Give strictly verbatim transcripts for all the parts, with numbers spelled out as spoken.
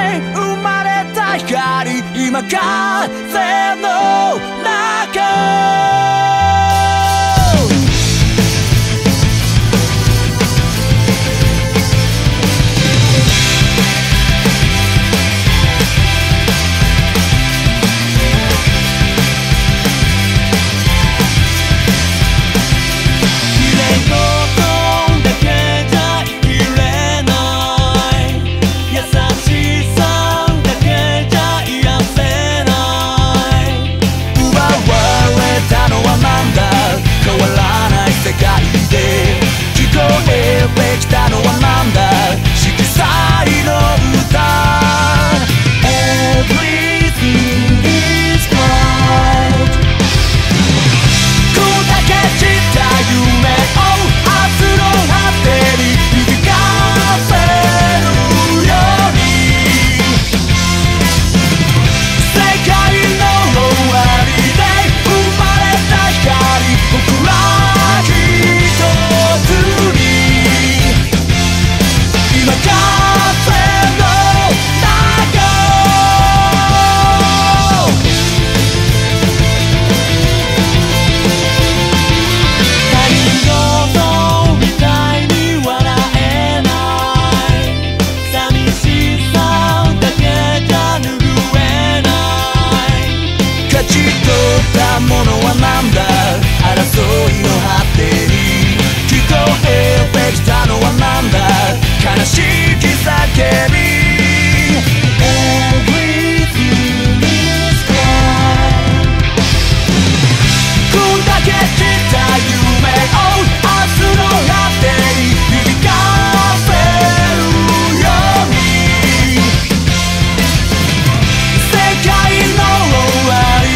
生まれた光、今風の中世界で聞こえてきたのはなんだ、色彩の歌 Everything is bright こんだけ散った夢を明日の果てに響かせるように、世界の終わりで生まれた光、僕らものはなんだ、争いの果てに聞こえてきたのはなんだ、悲しき叫び Everything is bright こんだけ散った夢を明日の果てに響かせるように、世界の終わり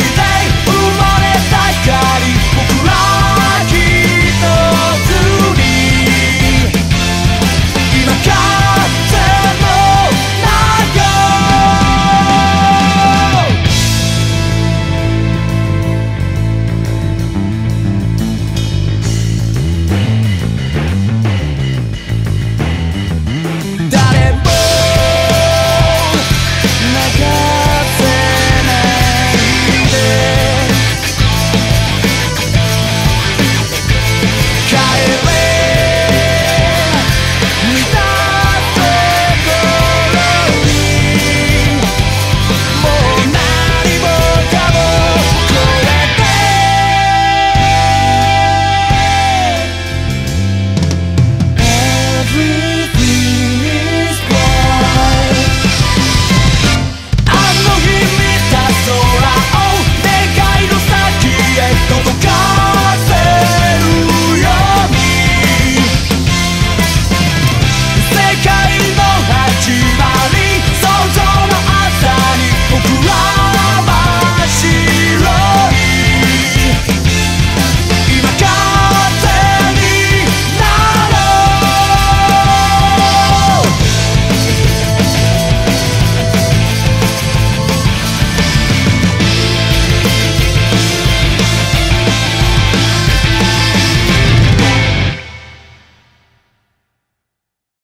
僕ら一つに、今風の中誰も泣かせないで届か